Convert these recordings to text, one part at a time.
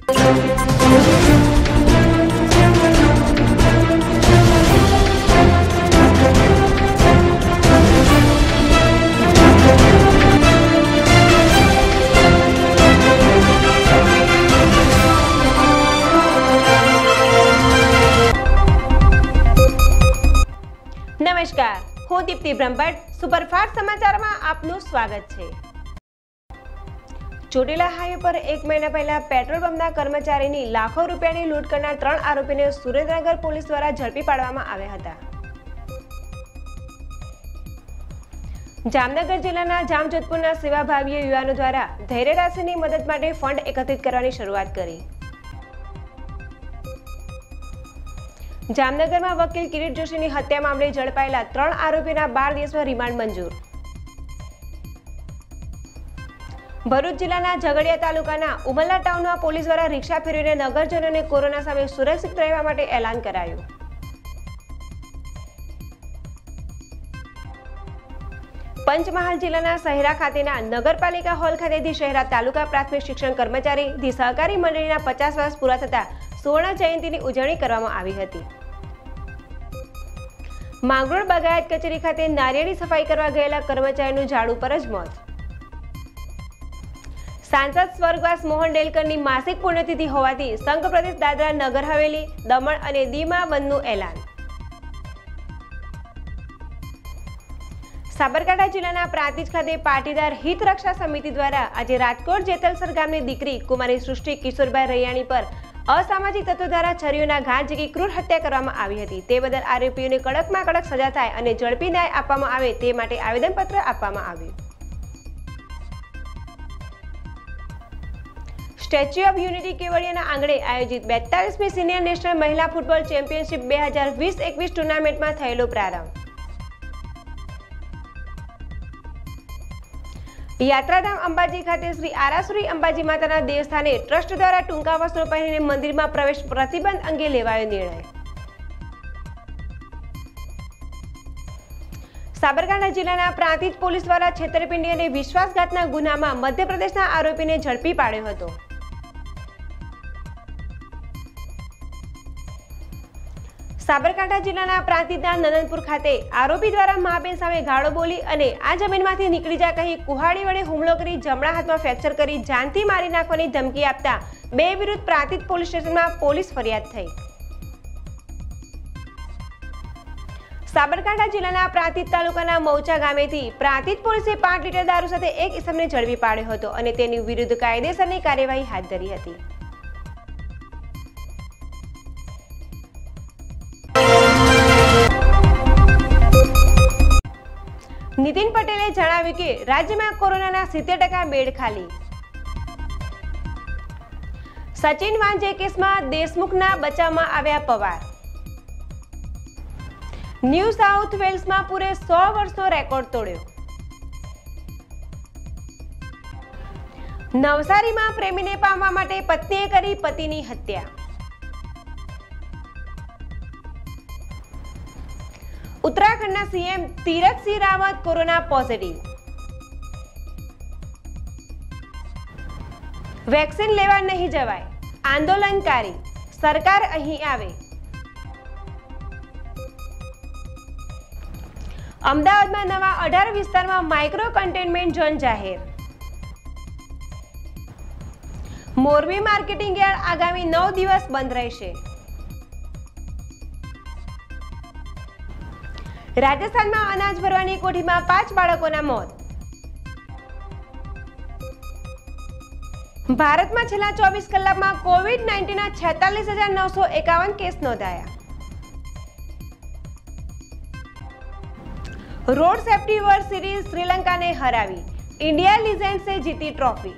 नमस्कार, હું દીપ્તિ બ્રહ્મભટ્ટ સુપરફાસ્ટ સમાચારમાં આપનું સ્વાગત છે। ચોટીલા હાઈવે પર 1 મહિના પહેલા પેટ્રોલ પંપના કર્મચારીની લાખો રૂપિયાની લૂંટ કરનાર 3 આરોપીને સુરેન્દ્રનગર પોલીસ દ્વારા ઝડપી પાડવામાં આવ્યા હતા। જામનગર જિલ્લાના જામજોધપુરના સેવાભાવી યુવાનો દ્વારા ધૈર્ય રાશિની મદદ માટે ફંડ એકત્રિત કરવાની શરૂઆત કરી। જામનગરમાં વકીલ કિરીટ જોશીની હત્યા મામલે ઝડપાયેલા 3 આરોપીના 12 દિવસમાં રિમાન્ડ મંજૂર। ભરૂચ જિલ્લાના ઝઘડિયા તાલુકાના ઉમરલા ટાઉનમાં પોલીસ દ્વારા રિક્ષા ફેરવીને નગરજનોને કોરોના સામે સુરક્ષિત રહેવા માટે એલાન કરાયું। પંચમહાલ જિલ્લાના શહેરા ખાતેના નગરપાલિકા હોલ ખાતેથી શહેરા તાલુકા પ્રાથમિક શિક્ષણ કર્મચારી ધી સહકારી મંડળીના 50 વર્ષ પૂરા થતા સુવર્ણ જયંતિની ઉજવણી કરવામાં આવી હતી। માંગરોળ બાગાયત કચેરી ખાતે નારિયેળી સફાઈ કરવા ગયેલા કર્મચારીનું ઝાડ ઉપર જ મોત। સાંસદ સ્વર્ગવાસ મોહન ડેલકરની માસિક પુણ્યતિથિ હોવાથી સંઘ પ્રદેશ દાદરા નગર હવેલી, દમણ અને દીવમાં બંધનું એલાન। સાબરકાંઠા જિલ્લાના પ્રાંતિજ ખાતે પાટીદાર હિત રક્ષા સમિતિ દ્વારા આજે રાજકોટ જેતલસર ગામની દીકરી કુમારી સૃષ્ટિ કિશોરભાઈ રૈયાણી પર અસામાજિક તત્વો દ્વારા છરીઓના ઘા ઝીકી ક્રૂર હત્યા કરવામાં આવી હતી। તે બદલ આરોપીઓને કડકમાં કડક સજા થાય અને ઝડપી ન્યાય આપવામાં આવે તે માટે આવેદનપત્ર આપવામાં આવ્યું। સ્ટેચ્યુ ઓફ યુનિટી કેવડિયાના આંગણે આયોજિત 42મી સિનિયર નેશનલ મહિલા ફૂટબોલ ચેમ્પિયનશિપ 2020-21 ટુર્નામેન્ટમાં થયેલો પ્રારંભ। યાત્રાધામ અંબાજી ખાતે શ્રી આરાસુરી અંબાજી માતાના દેવસ્થાને ટ્રસ્ટ દ્વારા ટૂંકા વસ્ત્રો પહેરીને મંદિરમાં પ્રવેશ પ્રતિબંધ અંગે લેવાયો નિર્ણય। સાબરકાંઠા જિલ્લાના પ્રાંતિજ પોલીસ દ્વારા છેતરપિંડી અને વિશ્વાસઘાતના ગુનામાં મધ્યપ્રદેશના આરોપીને ઝડપી પાડ્યો હતો। સાબરકાંઠા જિલ્લાના પ્રાંતિજના નંદનપુર ખાતે આરોપી દ્વારા મહાબેન સામે ગાળો બોલી અને આ જમીનમાંથી નીકળી જા કહી કુહાડી વડે હુમલો કરી જમણા હાથમાં ફ્રેક્ચર કરી જાનથી મારી નાખવાની ધમકી આપતા 2 વિરુદ્ધ પ્રાંતિજ પોલીસ સ્ટેશનમાં પોલીસ ફરિયાદ થઈ। સાબરકાંઠા જિલ્લાના પ્રાંતિજ તાલુકાના મૌચા ગામેથી પ્રાંતિજ પોલીસે 5 લીટર દારૂ સાથે એક ઇસમને ઝડપી પાડ્યો હતો અને તેની વિરુદ્ધ કાયદેસરની કાર્યવાહી હાથ ધરી હતી। નીતિન પટેલે જણાવ્યું કે રાજ્યમાં કોરોનાના 70% બેડ ખાલી। સચિન વાંઝે કેસમાં દેશમુખના બચાવમાં આવ્યા પવાર। ન્યૂ સાઉથ વેલ્સમાં પૂરે 100 વર્ષનો રેકોર્ડ તોડ્યો। નવસારીમાં પ્રેમીને પામવા માટે પત્નીએ કરી પતિની હત્યા। उत्तराखंडના CM Tirath Singh Rawat corona positive. Vaccine લેવા નહીં જવાય, આંદોલનકારી સરકાર અહીં આવે। અમદાવાદમાં નવા 18 વિસ્તારમાં માઇક્રો કન્ટેનમેન્ટ ઝોન જાહેર। મોરબી માર્કેટિંગ યાર્ડ આગામી 9 દિવસ બંધ રહેશે। રાજસ્થાનમાં અનાજ ભરવાની કોઠીમાં 5 બાળકોના મોત। ભારતમાં છેલ્લા 24 કલાકમાં કોવિડ-19ના 46,951 કેસ નોંધાયા। રોડ સેફ્ટી વર્લ્ડ सीरीज श्रीलंकाને હરાવી, इंडिया लीजेंड्से जीती ट्रॉफी।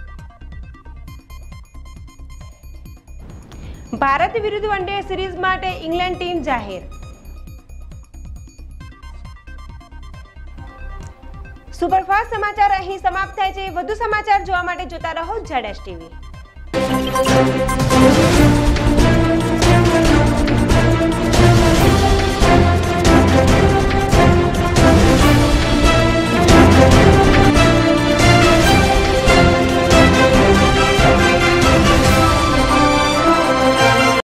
ભારત વિરુદ્ધ વનડે સિરીઝ માટે ઇંગ્લેન્ડ ટીમ જાહેર। સુપરફાસ્ટ સમાચાર અહીં સમાપ્ત થાય છે। વધુ સમાચાર જોવા માટે જોતા રહો ZSTV।